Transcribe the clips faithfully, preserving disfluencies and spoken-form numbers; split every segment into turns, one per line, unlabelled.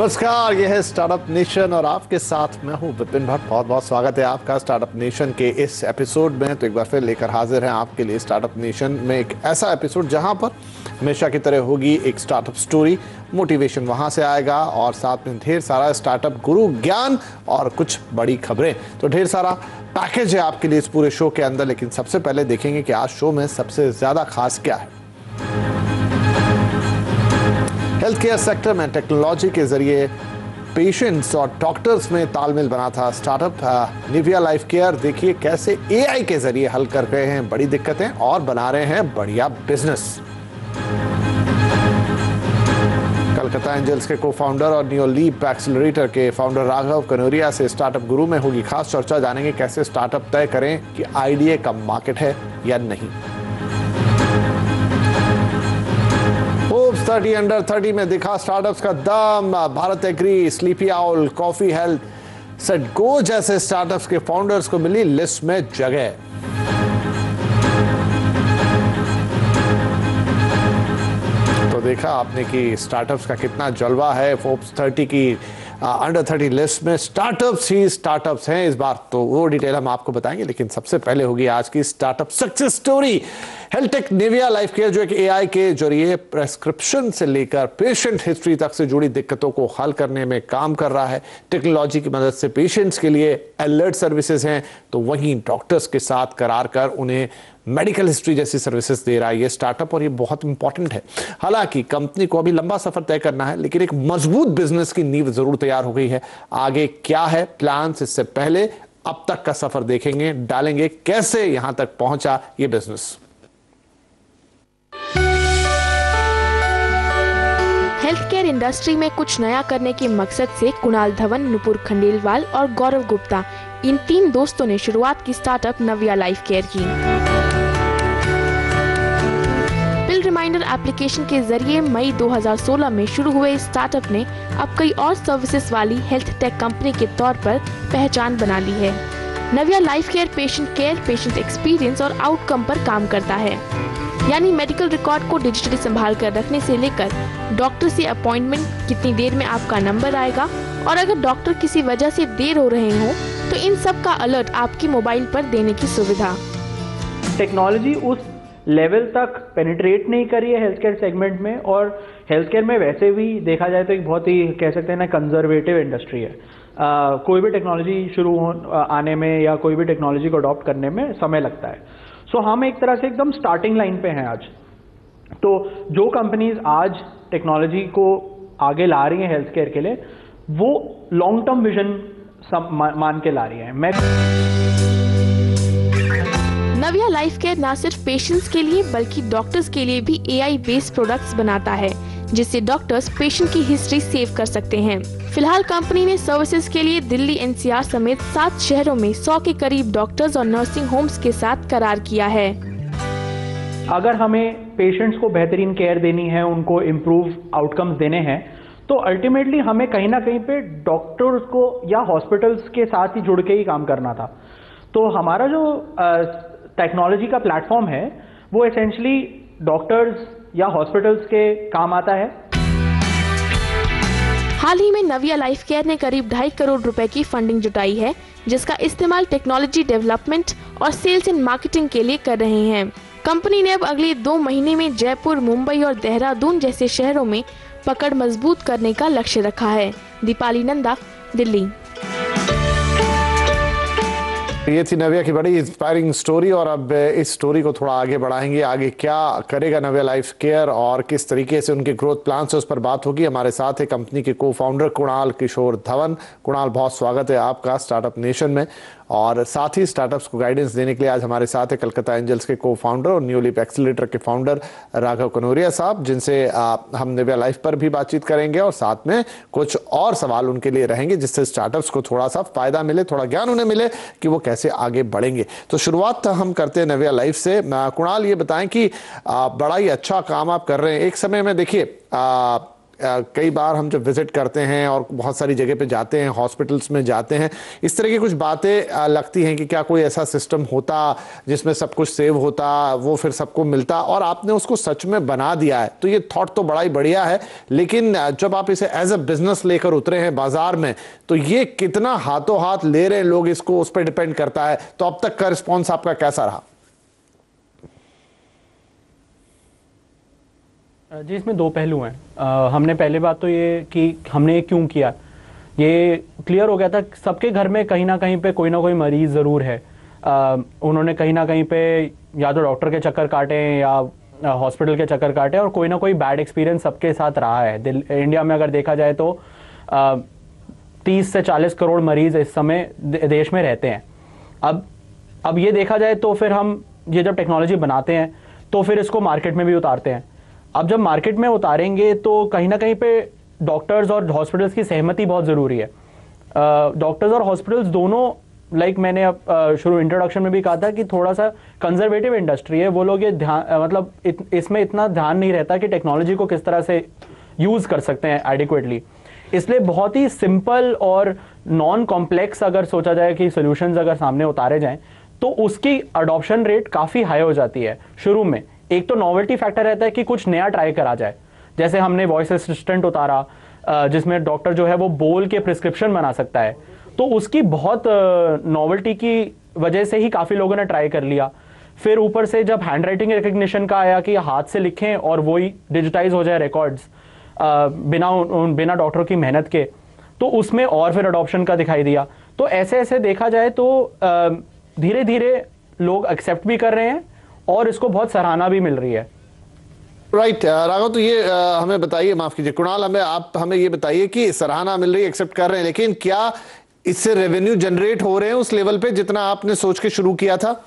नमस्कार, यह है स्टार्टअप नेशन और आपके साथ मैं हूं विपिन भट्ट। बहुत बहुत स्वागत है आपका स्टार्टअप नेशन के इस एपिसोड में। तो एक बार फिर लेकर हाजिर हैं आपके लिए स्टार्टअप नेशन में एक ऐसा एपिसोड जहां पर हमेशा की तरह होगी एक स्टार्टअप स्टोरी, मोटिवेशन वहां से आएगा और साथ में ढेर सारा स्टार्टअप गुरु ज्ञान और कुछ बड़ी खबरें। तो ढेर सारा पैकेज है आपके लिए इस पूरे शो के अंदर। लेकिन सबसे पहले देखेंगे कि आज शो में सबसे ज्यादा खास क्या है। हेल्थ केयर सेक्टर में टेक्नोलॉजी के जरिए पेशेंट्स और डॉक्टर्स में तालमेल बना था स्टार्टअप निविया लाइफ केयर। देखिए कैसे एआई के जरिए हल कर रहे हैं बड़ी दिक्कतें और बना रहे हैं बढ़िया बिजनेस। कलकत्ता एंजल्स के को फाउंडर और न्यू लीप एक्सेलरेटर के फाउंडर राघव कनोरिया से स्टार्टअप गुरु में होगी खास चर्चा। जानेंगे कैसे स्टार्टअप तय करें कि आइडिया का मार्केट है या नहीं। थर्टी अंडर थर्टी में दिखा स्टार्टअप्स का दम। Bharat Agri, Sleepy Owl, coffee health, set go जैसे स्टार्टअप्स के फाउंडर्स को मिली लिस्ट में जगह। तो देखा आपने कि स्टार्टअप्स का कितना जलवा है। फोर्ब्स थर्टी की अंडर थर्टी लिस्ट में स्टार्टअप्स ही स्टार्टअप्स हैं इस बार। तो वो डिटेल हम आपको बताएंगे, लेकिन सबसे पहले होगी आज की startup success story. Health tech Navia life care जो एक एआई के जरिए प्रेस्क्रिप्शन से लेकर पेशेंट हिस्ट्री तक से जुड़ी दिक्कतों को हल करने में काम कर रहा है। टेक्नोलॉजी की मदद से पेशेंट्स के लिए अलर्ट सर्विसेज हैं, तो वहीं डॉक्टर्स के साथ करार कर उन्हें मेडिकल हिस्ट्री जैसी सर्विसेज दे रहा है ये स्टार्टअप, और ये बहुत इंपॉर्टेंट है। हालांकि कंपनी को अभी लंबा सफर तय करना है, लेकिन एक मजबूत बिजनेस की नींव जरूर तैयार हो गई है। आगे क्या है प्लान, इससे पहले अब तक का सफर देखेंगे, डालेंगे कैसे यहां तक पहुंचा ये बिजनेस।
हेल्थ केयर इंडस्ट्री में कुछ नया करने के मकसद से कुणाल धवन, नुपुर खंडेलवाल और गौरव गुप्ता, इन तीन दोस्तों ने शुरुआत की स्टार्टअप नविया लाइफ केयर की। बिल रिमाइंडर एप्लीकेशन के जरिए मई दो हज़ार सोलह में शुरू हुए इस स्टार्टअप ने अब कई और सर्विसेज वाली हेल्थ टेक कंपनी के तौर पर पहचान बना ली है। Navia life care patient care, patient experience और आउटकम पर काम करता है, यानी मेडिकल रिकॉर्ड को डिजिटली संभाल कर रखने से लेकर डॉक्टर से अपॉइंटमेंट, कितनी देर में आपका नंबर आएगा, और अगर डॉक्टर किसी वजह से देर हो रहे हो तो इन सब का अलर्ट आपकी मोबाइल पर देने की सुविधा।
टेक्नोलॉजी उस लेवल तक पेनिट्रेट नहीं करी है हेल्थ केयर सेगमेंट में, और हेल्थ केयर में वैसे भी देखा जाए तो एक बहुत ही कह सकते हैं ना कंजर्वेटिव इंडस्ट्री है। आ, कोई भी टेक्नोलॉजी शुरू आने में या कोई भी टेक्नोलॉजी को अडॉप्ट करने में समय लगता है। सो हम एक तरह से एकदम स्टार्टिंग लाइन पे हैं आज। तो जो कंपनीज आज टेक्नोलॉजी को आगे ला रही हैं हेल्थ केयर के लिए, वो लॉन्ग टर्म विजन मान के ला रही हैं। मैं
नविया लाइफ केयर न सिर्फ पेशेंट्स के लिए बल्कि डॉक्टर्स के लिए भी एआई बेस्ड प्रोडक्ट्स बनाता है, जिससे डॉक्टर्स पेशेंट की हिस्ट्री सेव कर सकते हैं। फिलहाल कंपनी ने सर्विसेज के लिए दिल्ली, एनसीआर समेत सात शहरों में सौ के करीब डॉक्टर्स और नर्सिंग होम्स के साथ करार किया है।
अगर हमें पेशेंट्स को बेहतरीन केयर देनी है, उनको इम्प्रूव आउटकम्स देने हैं, तो अल्टीमेटली हमें कहीं ना कहीं पे डॉक्टर्स को या हॉस्पिटल्स के साथ ही जुड़ के ही काम करना था। तो हमारा जो टेक्नोलॉजी का प्लेटफॉर्म है वो एसेंशली डॉक्टर्स या हॉस्पिटल्स के काम आता है।
हाल ही में नविया लाइफ केयर ने करीब ढाई करोड़ रुपए की फंडिंग जुटाई है, जिसका इस्तेमाल टेक्नोलॉजी डेवलपमेंट और सेल्स एंड मार्केटिंग के लिए कर रहे हैं। कंपनी ने अब अगले दो महीने में जयपुर, मुंबई और देहरादून जैसे शहरों में पकड़ मजबूत करने का लक्ष्य रखा है। दीपाली नंदा, दिल्ली।
ये थी नविया की बड़ी इंस्पायरिंग स्टोरी, और अब इस स्टोरी को थोड़ा आगे बढ़ाएंगे। आगे क्या करेगा नविया लाइफ केयर और किस तरीके से उनके ग्रोथ प्लान से उस पर बात होगी। हमारे साथ है कंपनी के को फाउंडर कुणाल किशोर धवन। कुणाल, बहुत स्वागत है आपका स्टार्टअप नेशन में। और साथ ही स्टार्टअप्स को गाइडेंस देने के लिए आज हमारे साथ है कलकत्ता एंजल्स के को फाउंडर और न्यू लीप एक्सेलरेटर के फाउंडर राघव कनोरिया साहब, जिनसे हम नविया लाइफ पर भी बातचीत करेंगे और साथ में कुछ और सवाल उनके लिए रहेंगे, जिससे स्टार्टअप्स को थोड़ा सा फायदा मिले, थोड़ा ज्ञान उन्हें मिले कि वो कैसे आगे बढ़ेंगे। तो शुरुआत हम करते हैं नविया लाइफ से। कुणाल, ये बताएं कि बड़ा ही अच्छा काम आप कर रहे हैं। एक समय में देखिए कई बार हम जब विजिट करते हैं और बहुत सारी जगह पे जाते हैं, हॉस्पिटल्स में जाते हैं, इस तरह की कुछ बातें लगती हैं कि क्या कोई ऐसा सिस्टम होता जिसमें सब कुछ सेव होता, वो फिर सबको मिलता, और आपने उसको सच में बना दिया है। तो ये थॉट तो बड़ा ही बढ़िया है, लेकिन जब आप इसे एज अ बिजनेस लेकर उतरे हैं बाजार में, तो ये कितना हाथों हाथ ले रहे हैं लोग इसको, उस पर डिपेंड करता है। तो अब तक का रिस्पॉन्स आपका कैसा रहा?
जी, इसमें दो पहलू हैं। आ, हमने पहले बात तो ये कि हमने ये क्यों किया, ये क्लियर हो गया था सबके घर में कहीं ना कहीं पे कोई ना कोई मरीज ज़रूर है। आ, उन्होंने कहीं ना कहीं पे या तो डॉक्टर के चक्कर काटे या हॉस्पिटल के चक्कर काटे, और कोई ना कोई बैड एक्सपीरियंस सबके साथ रहा है। दिल इंडिया में अगर देखा जाए तो तीस से चालीस करोड़ मरीज इस समय देश में रहते हैं। अब अब ये देखा जाए तो फिर हम ये जब टेक्नोलॉजी बनाते हैं तो फिर इसको मार्केट में भी उतारते हैं। अब जब मार्केट में उतारेंगे तो कहीं ना कहीं पे डॉक्टर्स और हॉस्पिटल्स की सहमति बहुत ज़रूरी है। डॉक्टर्स और हॉस्पिटल्स दोनों, लाइक मैंने अब शुरू इंट्रोडक्शन में भी कहा था कि थोड़ा सा कंजर्वेटिव इंडस्ट्री है। वो लोग ये ध्यान मतलब इत, इसमें इतना ध्यान नहीं रहता कि टेक्नोलॉजी को किस तरह से यूज़ कर सकते हैं एडिक्वेटली। इसलिए बहुत ही सिंपल और नॉन कॉम्प्लेक्स अगर सोचा जाए कि सॉल्यूशंस अगर सामने उतारे जाएं तो उसकी अडॉप्शन रेट काफ़ी हाई हो जाती है शुरू में। एक तो नॉवेल्टी फैक्टर रहता है कि कुछ नया ट्राई करा जाए, जैसे हमने वॉइस असिस्टेंट उतारा जिसमें डॉक्टर जो है वो बोल के प्रिस्क्रिप्शन बना सकता है, तो उसकी बहुत नॉवेल्टी की वजह से ही काफ़ी लोगों ने ट्राई कर लिया। फिर ऊपर से जब हैंड राइटिंग रिकग्निशन का आया कि हाथ से लिखें और वही डिजिटाइज हो जाए रिकॉर्ड्स बिना बिना डॉक्टर की मेहनत के, तो उसमें और फिर अडॉप्शन का दिखाई दिया। तो ऐसे ऐसे देखा जाए तो धीरे धीरे लोग एक्सेप्ट भी कर रहे हैं और इसको बहुत सराहना भी मिल रही है।
राइट right, राघव, तो ये आ, हमें बताइए, माफ कीजिए कुणाल, हमें आप हमें ये बताइए कि सराहना मिल रही है, एक्सेप्ट कर रहे हैं, लेकिन क्या इससे रेवेन्यू जनरेट हो रहे हैं उस लेवल पे जितना आपने सोच के शुरू किया था?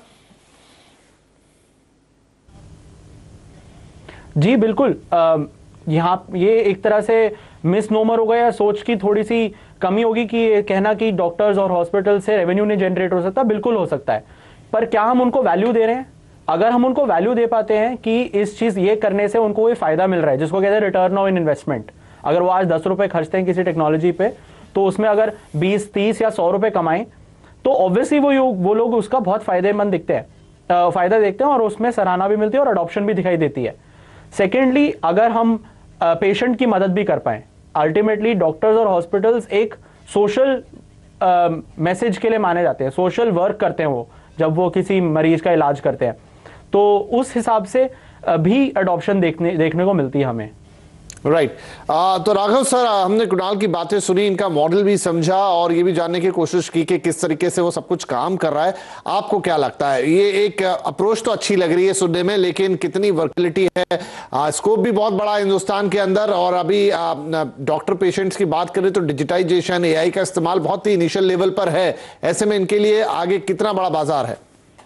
जी बिल्कुल। यहाँ ये एक तरह से मिसनोमर होगा या सोच की थोड़ी सी कमी होगी कि कहना कि डॉक्टर्स और हॉस्पिटल से रेवेन्यू नहीं जनरेट हो सकता। बिल्कुल हो सकता है, पर क्या हम उनको वैल्यू दे रहे हैं? अगर हम उनको वैल्यू दे पाते हैं कि इस चीज ये करने से उनको कोई फायदा मिल रहा है, जिसको कहते हैं रिटर्न ऑन इन्वेस्टमेंट, अगर वो आज दस रुपए खर्चते हैं किसी टेक्नोलॉजी पे तो उसमें अगर बीस तीस या सौ रुपए कमाएं तो ऑब्वियसली वो वो लोग उसका बहुत फायदेमंद दिखते हैं, फायदा देखते हैं और उसमें सराहना भी मिलती है और अडॉप्शन भी दिखाई देती है। सेकेंडली, अगर हम पेशेंट की मदद भी कर पाए, अल्टीमेटली डॉक्टर्स और हॉस्पिटल्स एक सोशल मैसेज के लिए माने जाते हैं, सोशल वर्क करते हैं वो जब वो किसी मरीज का इलाज करते हैं, तो उस हिसाब से भी अडॉप्शन देखने देखने को मिलती है हमें।
Right right. तो राघव सर, हमने कुणाल की बातें सुनी, इनका मॉडल भी समझा और ये भी जानने की कोशिश की कि किस तरीके से वो सब कुछ काम कर रहा है। आपको क्या लगता है, ये एक अप्रोच तो अच्छी लग रही है सुनने में, लेकिन कितनी वर्किलिटी है? स्कोप भी बहुत बड़ा है हिंदुस्तान के अंदर, और अभी डॉक्टर पेशेंट्स की बात करें तो डिजिटाइजेशन, ए आई का इस्तेमाल बहुत ही इनिशियल लेवल पर है। ऐसे में इनके लिए आगे कितना बड़ा बाजार है?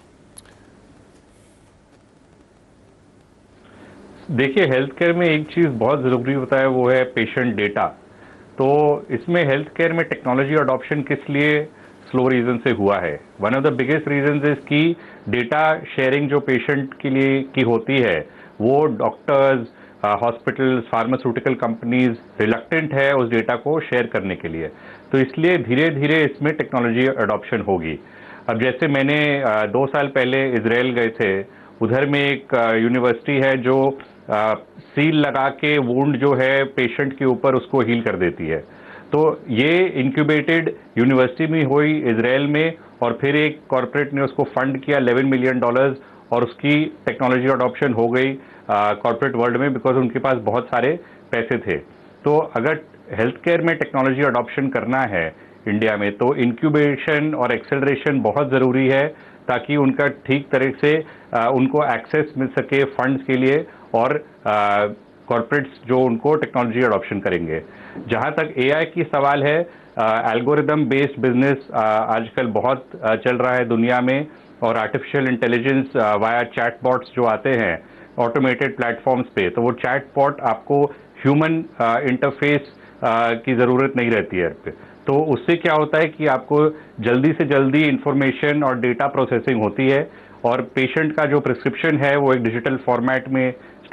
देखिए, हेल्थ केयर में एक चीज़ बहुत ज़रूरी होता है, वो है पेशेंट डेटा। तो इसमें हेल्थ केयर में टेक्नोलॉजी अडॉप्शन किस लिए स्लो रीज़न से हुआ है? One of the biggest reasons is कि डेटा शेयरिंग जो पेशेंट के लिए की होती है वो doctors, hospitals, pharmaceutical companies reluctant है उस डेटा को शेयर करने के लिए। तो इसलिए धीरे धीरे इसमें टेक्नोलॉजी अडॉप्शन होगी। अब जैसे मैंने uh, दो साल पहले इजराइल गए थे, उधर में एक यूनिवर्सिटी uh, है जो आ, सील लगा के वुंड जो है पेशेंट के ऊपर उसको हील कर देती है। तो ये इंक्यूबेटेड यूनिवर्सिटी में हुई इजराइल में, और फिर एक कॉर्पोरेट ने उसको फंड किया इलेवन मिलियन डॉलर्स, और उसकी टेक्नोलॉजी अडॉप्शन हो गई कॉर्पोरेट वर्ल्ड में, बिकॉज उनके पास बहुत सारे पैसे थे। तो अगर हेल्थ केयर में टेक्नोलॉजी अडॉप्शन करना है इंडिया में तो इंक्यूबेशन और एक्सेलरेशन बहुत ज़रूरी है, ताकि उनका ठीक तरह से आ, उनको एक्सेस मिल सके फंड्स के लिए, और कॉर्पोरेट्स जो उनको टेक्नोलॉजी अडॉप्शन करेंगे। जहाँ तक ए आई की सवाल है, एल्गोरिदम बेस्ड बिजनेस आजकल बहुत आ, चल रहा है दुनिया में, और आर्टिफिशियल इंटेलिजेंस वाया चैटबॉट्स जो आते हैं ऑटोमेटेड प्लेटफॉर्म्स पे, तो वो चैटबॉट आपको ह्यूमन इंटरफेस की ज़रूरत नहीं रहती है। तो उससे क्या होता है कि आपको जल्दी से जल्दी इंफॉर्मेशन और डेटा प्रोसेसिंग होती है, और पेशेंट का जो प्रिस्क्रिप्शन है वो एक डिजिटल फॉर्मेट में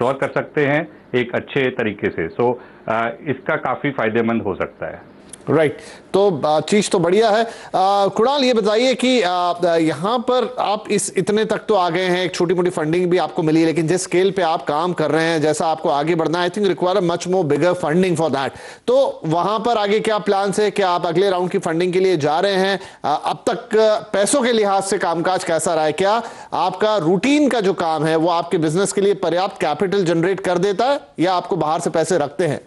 एक्सप्लोर कर सकते हैं एक अच्छे तरीके से। सो इसका काफ़ी फायदेमंद हो सकता है।
Right right. तो चीज तो बढ़िया है। कुणाल, ये बताइए कि यहाँ पर आप इस इतने तक तो आ गए हैं, एक छोटी मोटी फंडिंग भी आपको मिली, लेकिन जिस स्केल पे आप काम कर रहे हैं, जैसा आपको आगे बढ़ना है, I think require much more bigger funding for that. तो वहां पर आगे क्या प्लान है? क्या आप अगले राउंड की फंडिंग के लिए जा रहे हैं? अब तक पैसों के लिहाज से कामकाज कैसा रहा है? क्या आपका रूटीन का जो काम है वो आपके बिजनेस के लिए पर्याप्त कैपिटल जनरेट कर देता है, या आपको बाहर से पैसे रखते हैं?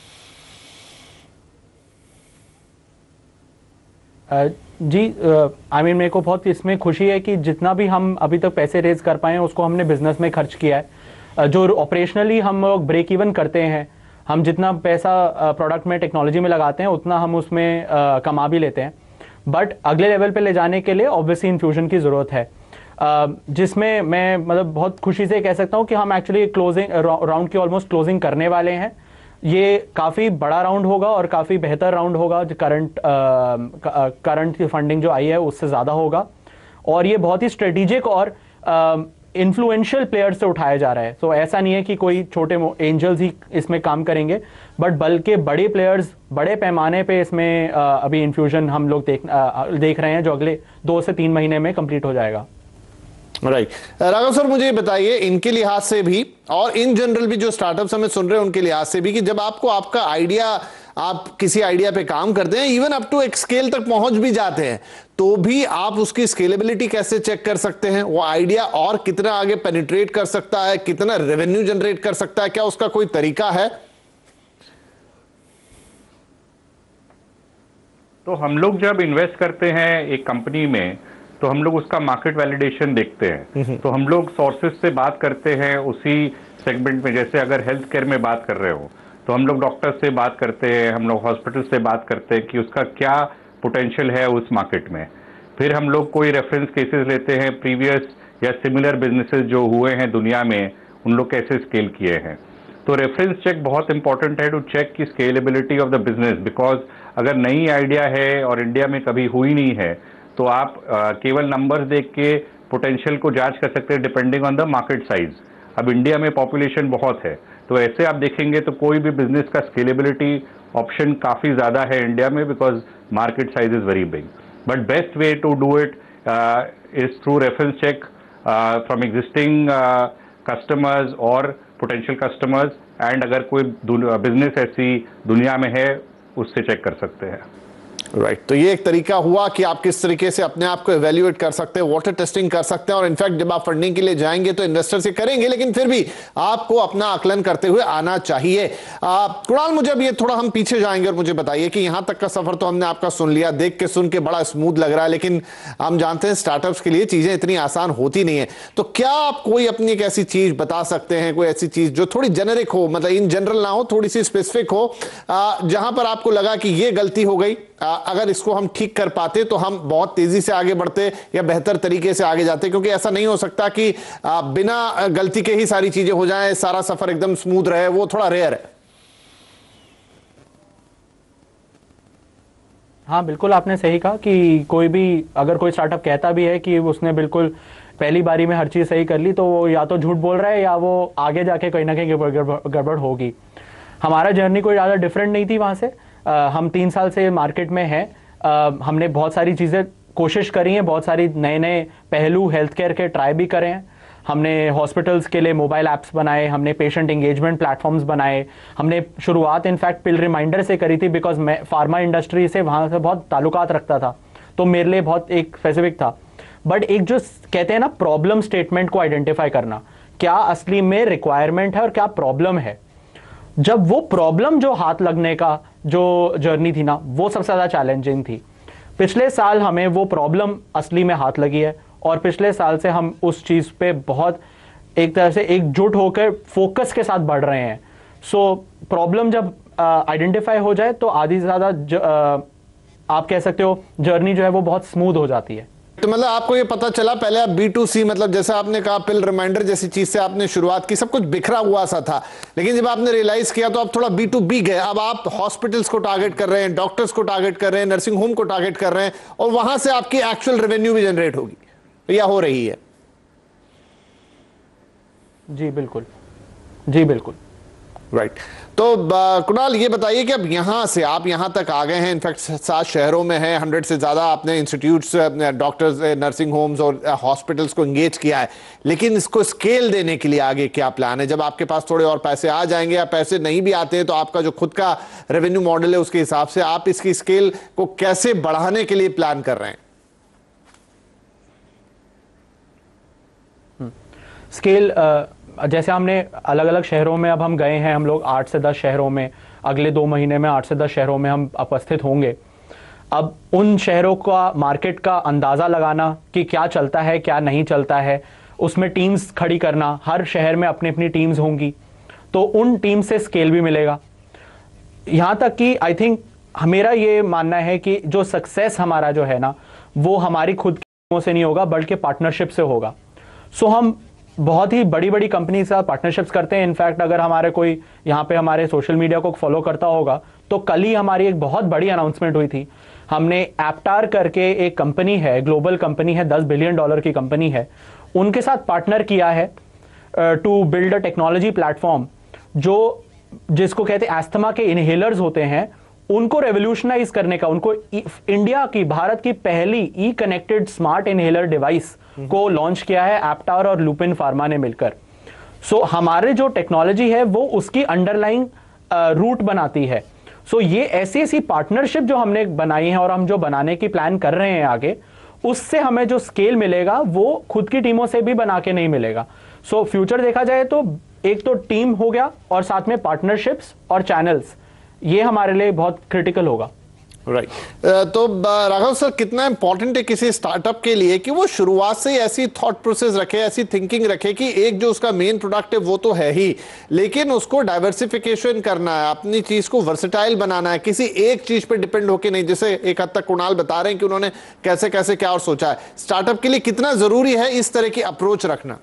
जी, आई मीन मेरे को बहुत इसमें खुशी है कि जितना भी हम अभी तक पैसे रेज कर पाए हैं उसको हमने बिजनेस में खर्च किया है। जो ऑपरेशनली हम लोग ब्रेक इवन करते हैं, हम जितना पैसा प्रोडक्ट में टेक्नोलॉजी में लगाते हैं उतना हम उसमें uh, कमा भी लेते हैं। बट अगले लेवल पे ले जाने के लिए ऑब्वियसली इन्फ्यूजन की ज़रूरत है, uh, जिसमें मैं मतलब बहुत खुशी से कह सकता हूँ कि हम एक्चुअली क्लोजिंग राउंड की ऑलमोस्ट क्लोजिंग करने वाले हैं। ये काफ़ी बड़ा राउंड होगा और काफ़ी बेहतर राउंड होगा। जो करंट करंट की फंडिंग जो आई है उससे ज़्यादा होगा, और ये बहुत ही स्ट्रेटेजिक और इन्फ्लुएंशियल प्लेयर्स से उठाया जा रहा है। तो ऐसा नहीं है कि कोई छोटे एंजल्स ही इसमें काम करेंगे, बट बल्कि बड़े प्लेयर्स बड़े पैमाने पे इसमें uh, अभी इन्फ्यूजन हम लोग देख uh, देख रहे हैं, जो अगले दो से तीन महीने में कंप्लीट हो जाएगा।
Right right. राघव सर, मुझे बताइए इनके लिहाज से भी और इन जनरल भी जो स्टार्टअप्स हमें सुन रहे हैं उनके लिहाज से भी, कि जब आपको आपका आइडिया, आप किसी आइडिया पे काम करते हैं, इवन अप टू एक स्केल तक पहुंच भी जाते हैं, तो भी आप उसकी स्केलेबिलिटी कैसे चेक कर सकते हैं? वो आइडिया और कितना आगे पेनिट्रेट कर सकता है, कितना रेवेन्यू जनरेट कर सकता है? क्या उसका कोई तरीका है?
तो हम लोग जब इन्वेस्ट करते हैं एक कंपनी में तो हम लोग उसका मार्केट वैलिडेशन देखते हैं। तो हम लोग सोर्सेज से बात करते हैं उसी सेगमेंट में। जैसे अगर हेल्थ केयर में बात कर रहे हो तो हम लोग डॉक्टर से बात करते हैं, हम लोग हॉस्पिटल से बात करते हैं कि उसका क्या पोटेंशियल है उस मार्केट में। फिर हम लोग कोई रेफरेंस केसेस लेते हैं, प्रीवियस या सिमिलर बिजनेसेस जो हुए हैं दुनिया में, उन लोग कैसे स्केल किए हैं। तो रेफरेंस चेक बहुत इंपॉर्टेंट है टू चेक की scalability of the business, because अगर नई आइडिया है और इंडिया में कभी हुई नहीं है तो आप आ, केवल नंबर्स देख के पोटेंशियल को जांच कर सकते हैं depending on the market size. अब इंडिया में पॉपुलेशन बहुत है, तो ऐसे आप देखेंगे तो कोई भी बिजनेस का स्केलेबिलिटी ऑप्शन काफ़ी ज़्यादा है इंडिया में, because market size is very big. But best way to do it is through reference check from existing customers और पोटेंशियल कस्टमर्स, एंड अगर कोई बिजनेस ऐसी दुनिया में है उससे चेक कर सकते हैं।
Right right. तो ये एक तरीका हुआ कि आप किस तरीके से अपने आप को एवेल्युएट कर सकते हैं, वाटर टेस्टिंग कर सकते हैं, और इनफैक्ट जब आप फंडिंग के लिए जाएंगे तो इन्वेस्टर से करेंगे, लेकिन फिर भी आपको अपना आकलन करते हुए आना चाहिए। कुणाल, मुझे अब ये थोड़ा हम पीछे जाएंगे और मुझे बताइए कि यहां तक का सफर तो हमने आपका सुन लिया, देख के सुन के बड़ा स्मूथ लग रहा है, लेकिन हम जानते हैं स्टार्टअप्स के लिए चीजें इतनी आसान होती नहीं है। तो क्या आप कोई अपनी एक ऐसी चीज बता सकते हैं, कोई ऐसी चीज जो थोड़ी जेनेरिक हो, मतलब इन जनरल ना हो, थोड़ी सी स्पेसिफिक हो, जहां पर आपको लगा कि ये गलती हो गई, अगर इसको हम ठीक कर पाते तो हम बहुत तेजी से आगे बढ़ते या बेहतर तरीके से आगे जाते? क्योंकि ऐसा नहीं हो सकता कि बिना गलती के ही सारी चीजें हो जाएं, सारा सफर एकदम स्मूथ रहे, वो थोड़ा रेयर है।
हाँ, बिल्कुल आपने सही कहा कि कोई भी अगर कोई स्टार्टअप कहता भी है कि उसने बिल्कुल पहली बारी में हर चीज़ सही कर ली, तो वो या तो झूठ बोल रहा है या वो आगे जाके कहीं ना कहीं गड़बड़ होगी। हमारा जर्नी कोई ज़्यादा डिफरेंट नहीं थी वहाँ से। आ, हम तीन साल से मार्केट में हैं। हमने बहुत सारी चीज़ें कोशिश करी हैं, बहुत सारी नए नए पहलू हेल्थ केयर के ट्राई भी करे हैं। हमने हॉस्पिटल्स के लिए मोबाइल ऐप्स बनाए, हमने पेशेंट एंगेजमेंट प्लेटफॉर्म्स बनाए, हमने शुरुआत इनफैक्ट पिल रिमाइंडर से करी थी, बिकॉज मैं फार्मा इंडस्ट्री से वहाँ से बहुत ताल्लुकात रखता था, तो मेरे लिए बहुत एक स्पेसिफिक था। बट एक जो कहते हैं ना प्रॉब्लम स्टेटमेंट को आइडेंटिफाई करना, क्या असली में रिक्वायरमेंट है और क्या प्रॉब्लम है, जब वो प्रॉब्लम जो हाथ लगने का जो जर्नी थी ना, वो सबसे ज़्यादा चैलेंजिंग थी। पिछले साल हमें वो प्रॉब्लम असली में हाथ लगी है और पिछले साल से हम उस चीज़ पे बहुत एक तरह से एकजुट होकर फोकस के साथ बढ़ रहे हैं। सो so, प्रॉब्लम जब आइडेंटिफाई हो जाए तो आधी से ज़्यादा आप कह सकते हो जर्नी जो है वो बहुत स्मूथ हो जाती है।
तो मतलब आपको ये पता चला, पहले आप बी टू सी, मतलब जैसे आपने कहा पिल रिमाइंडर जैसी चीज से आपने शुरुआत की, सब कुछ बिखरा हुआ सा था, लेकिन जब आपने रियलाइज किया तो आप थोड़ा बी टू बी गए। अब आप हॉस्पिटल्स को टारगेट कर रहे हैं, डॉक्टर्स को टारगेट कर रहे हैं, नर्सिंग होम को टारगेट कर रहे हैं, और वहां से आपकी एक्चुअल रेवेन्यू भी जनरेट होगी या हो रही है?
जी बिल्कुल। जी बिल्कुल।
Right right. तो कुणाल ये बताइए कि अब यहाँ से आप यहाँ तक आ गए हैं, इनफैक्ट सात शहरों में हैं, हंड्रेड से ज़्यादा आपने इंस्टीट्यूट्स, डॉक्टर्स, नर्सिंग होम्स और हॉस्पिटल्स को इंगेज किया है, लेकिन इसको स्केल देने के लिए आगे क्या प्लान है? जब आपके पास थोड़े और पैसे आ जाएंगे या पैसे नहीं भी आते हैं तो आपका जो खुद का रेवेन्यू मॉडल है उसके हिसाब से आप इसकी स्केल को कैसे बढ़ाने के लिए प्लान कर रहे हैं?
स्केल uh... जैसे हमने अलग अलग शहरों में अब हम गए हैं, हम लोग आठ से दस शहरों में, अगले दो महीने में आठ से दस शहरों में हम उपस्थित होंगे। अब उन शहरों का मार्केट का अंदाज़ा लगाना कि क्या चलता है क्या नहीं चलता है, उसमें टीम्स खड़ी करना, हर शहर में अपनी अपनी टीम्स होंगी, तो उन टीम से स्केल भी मिलेगा। यहाँ तक कि आई थिंक मेरा ये मानना है कि जो सक्सेस हमारा जो है ना, वो हमारी खुद की टीमों से नहीं होगा बल्कि पार्टनरशिप से होगा। सो हम बहुत ही बड़ी बड़ी कंपनी के साथ पार्टनरशिप्स करते हैं। इनफैक्ट अगर हमारे कोई यहाँ पे हमारे सोशल मीडिया को फॉलो करता होगा तो कल ही हमारी एक बहुत बड़ी अनाउंसमेंट हुई थी। हमने एप्टार करके एक कंपनी है, ग्लोबल कंपनी है, दस बिलियन डॉलर की कंपनी है, उनके साथ पार्टनर किया है to build a technology platform जो जिसको कहते हैं एस्थमा के इनहेलर्स होते हैं, उनको रेवोल्यूशनाइज करने का, उनको इंडिया की, भारत की पहली e connected smart inhaler device को लॉन्च किया है एप्टार और लुपिन फार्मा ने मिलकर। सो so, हमारे जो टेक्नोलॉजी है वो उसकी अंडरलाइंग रूट बनाती है। सो so, ये ऐसी ऐसी पार्टनरशिप जो हमने बनाई है और हम जो बनाने की प्लान कर रहे हैं आगे, उससे हमें जो स्केल मिलेगा वो खुद की टीमों से भी बना के नहीं मिलेगा। सो so, फ्यूचर देखा जाए तो एक तो टीम हो गया और साथ में पार्टनरशिप्स और चैनल्स, ये हमारे लिए बहुत क्रिटिकल होगा।
Right right. तो राघव सर, कितना इंपॉर्टेंट है किसी स्टार्टअप के लिए कि वो शुरुआत से ही ऐसी थॉट प्रोसेस रखे, ऐसी थिंकिंग रखे कि एक जो उसका मेन प्रोडक्ट है वो तो है ही, लेकिन उसको डाइवर्सिफिकेशन करना है, अपनी चीज को वर्सेटाइल बनाना है, किसी एक चीज पे डिपेंड होके नहीं। जैसे एक हद तक कुणाल बता रहे हैं कि उन्होंने कैसे कैसे क्या और सोचा है। स्टार्टअप के लिए कितना जरूरी है इस तरह की अप्रोच रखना?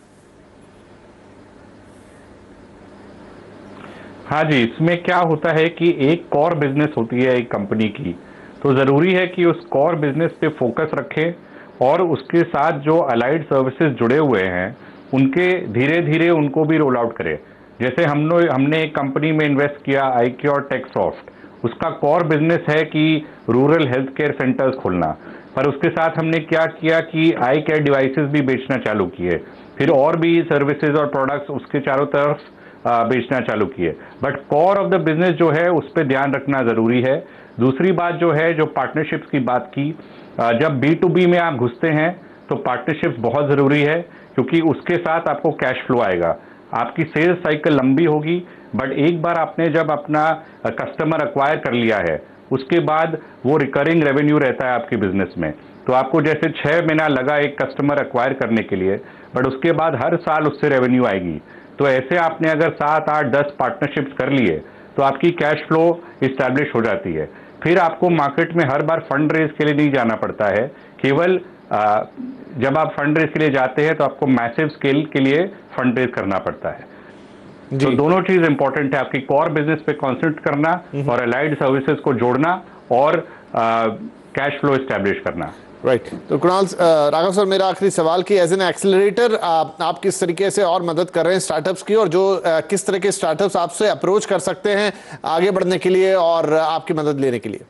हाँ जी, इसमें क्या होता है कि एक कॉर बिजनेस होती है एक कंपनी की, तो ज़रूरी है कि उस कॉर बिजनेस पे फोकस रखें और उसके साथ जो अलाइड सर्विसेज जुड़े हुए हैं उनके धीरे धीरे उनको भी रोल आउट करें। जैसे हमने हमने एक कंपनी में इन्वेस्ट किया, आईक्योर टेकसॉफ्ट, उसका कॉर बिजनेस है कि रूरल हेल्थ केयर सेंटर्स खोलना, पर उसके साथ हमने क्या किया कि आई केयर डिवाइसेस भी बेचना चालू किए, फिर और भी सर्विसेज और प्रोडक्ट्स उसके चारों तरफ बेचना चालू किए। But core of the business जो है उस पर ध्यान रखना ज़रूरी है। दूसरी बात जो है, जो पार्टनरशिप्स की बात की, जब बी टू बी में आप घुसते हैं तो पार्टनरशिप्स बहुत ज़रूरी है, क्योंकि उसके साथ आपको कैश फ्लो आएगा। आपकी सेल्स साइकिल लंबी होगी, बट एक बार आपने जब अपना कस्टमर एक्वायर कर लिया है उसके बाद वो रिकरिंग रेवेन्यू रहता है आपके बिजनेस में। तो आपको जैसे छः महीना लगा एक कस्टमर एक्वायर करने के लिए, बट उसके बाद हर साल उससे रेवेन्यू आएगी। तो ऐसे आपने अगर सात आठ दस पार्टनरशिप्स कर लिए तो आपकी कैश फ्लो इस्टेब्लिश हो जाती है। फिर आपको मार्केट में हर बार फंड रेज के लिए नहीं जाना पड़ता है। केवल आ, जब आप फंड रेज के लिए जाते हैं तो आपको मैसिव स्केल के लिए फंड रेज करना पड़ता है। तो दोनों चीज इंपॉर्टेंट है, आपकी कॉर बिजनेस पे कॉन्सेंट्रेट करना और अलाइड सर्विसेज को जोड़ना और कैश फ्लो इस्टेब्लिश करना।
Right right. तो कुणाल, राघव सर, मेरा आखिरी सवाल कि एज एन एक्सेलरेटर आप, आप किस तरीके से और मदद कर रहे हैं स्टार्टअप्स की, और जो आ, किस तरह के स्टार्टअप्स आपसे अप्रोच कर सकते हैं आगे बढ़ने के लिए और आपकी मदद लेने के लिए?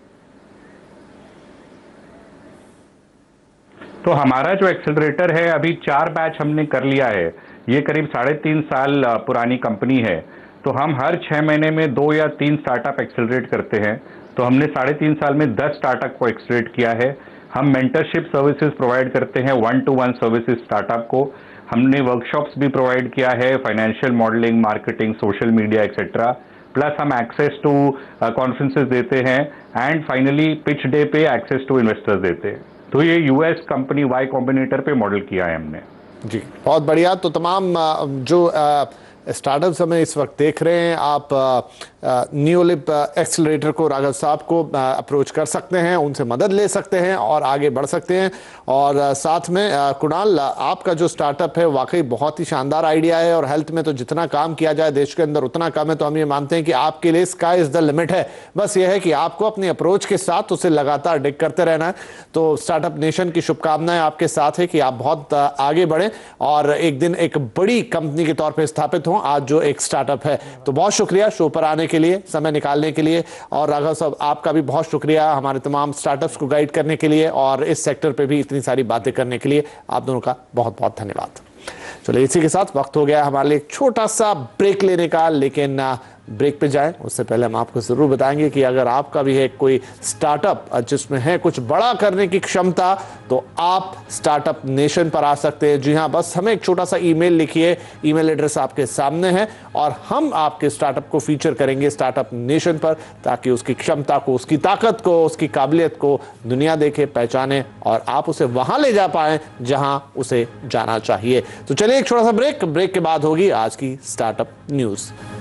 तो हमारा जो एक्सेलरेटर है, अभी चार बैच हमने कर लिया है। ये करीब साढ़े तीन साल पुरानी कंपनी है। तो हम हर छः महीने में दो या तीन स्टार्टअप एक्सेलरेट करते हैं। तो हमने साढ़े तीन साल में दस स्टार्टअप को एक्सेलरेट किया है। हम मेंटरशिप सर्विसेज प्रोवाइड करते हैं, one to one services startup को। हमने वर्कशॉप्स भी प्रोवाइड किया है, financial modelling, marketing, social media etcetera. Plus हम एक्सेस टू कॉन्फ्रेंसेज देते हैं एंड फाइनली पिच डे पे एक्सेस टू इन्वेस्टर्स देते हैं। तो ये यूएस कंपनी वाई कॉम्बिनेटर पे मॉडल किया है हमने।
जी, बहुत बढ़िया। तो तमाम जो स्टार्टअप्स हमें इस वक्त देख रहे हैं, आप न्यूलिप एक्सेलरेटर को, राघव साहब को अप्रोच कर सकते हैं, उनसे मदद ले सकते हैं और आगे बढ़ सकते हैं। और साथ में कुणाल, आपका जो स्टार्टअप है वाकई बहुत ही शानदार आइडिया है और हेल्थ में तो जितना काम किया जाए देश के अंदर उतना कम है। तो हम ये मानते हैं कि आपके लिए स्काई इज द लिमिट है। बस ये है कि आपको अपनी अप्रोच के साथ उसे लगातार डिग करते रहना है। तो स्टार्टअप नेशन की शुभकामनाएं आपके साथ है कि आप बहुत आगे बढ़ें बढ़ें और एक दिन एक बड़ी कंपनी के तौर पे स्थापित हों, आज जो एक स्टार्टअप है। तो बहुत शुक्रिया शो पर आने के लिए, समय निकालने के लिए, और राघव साहब आपका भी बहुत शुक्रिया हमारे तमाम स्टार्टअप्स को गाइड करने के लिए और इस सेक्टर पे भी इतनी सारी बातें करने के लिए। आप दोनों का बहुत बहुत धन्यवाद। चलिए इसी के साथ वक्त हो गया हमारे लिए एक छोटा सा ब्रेक लेने का, लेकिन ब्रेक पे जाएं उससे पहले हम आपको जरूर बताएंगे कि अगर आपका भी है कोई स्टार्टअप जिसमें है कुछ बड़ा करने की क्षमता, तो आप स्टार्टअप नेशन पर आ सकते हैं। जी हां, बस हमें एक छोटा सा ईमेल लिखिए, ईमेल एड्रेस आपके सामने है, और हम आपके स्टार्टअप को फीचर करेंगे स्टार्टअप नेशन पर, ताकि उसकी क्षमता को, उसकी ताकत को, उसकी काबिलियत को दुनिया देखे, पहचाने और आप उसे वहां ले जा पाए जहां उसे जाना चाहिए। तो चलिए एक छोटा सा ब्रेक, ब्रेक के बाद होगी आज की स्टार्टअप न्यूज।